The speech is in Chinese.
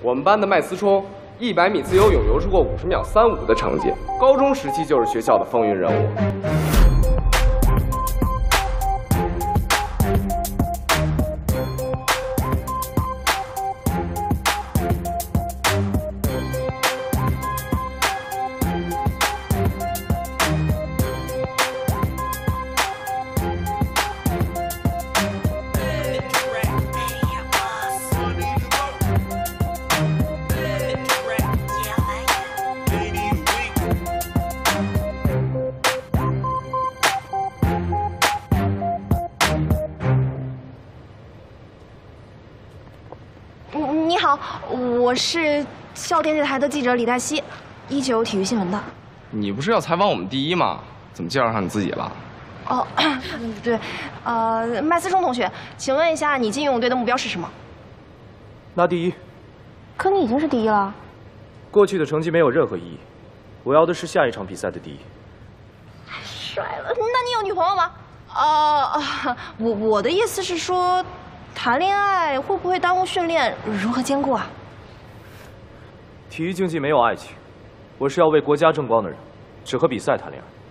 我们班的麦思聪100米自由泳游出过50秒35的成绩，高中时期就是学校的风云人物。 你好，我是校电视台的记者李黛西，19体育新闻的。 你不是要采访我们第一吗？怎么介绍上你自己了？ 哦，对，麦思聪同学，请问一下，你进游泳队的目标是什么？ 拿第一。 可你已经是第一了。 过去的成绩没有任何意义，我要的是下一场比赛的第一。 太帅了！那你有女朋友吗？我的意思是说。 谈恋爱会不会耽误训练？如何兼顾啊？ 体育竞技没有爱情，我是要为国家争光的人，只和比赛谈恋爱。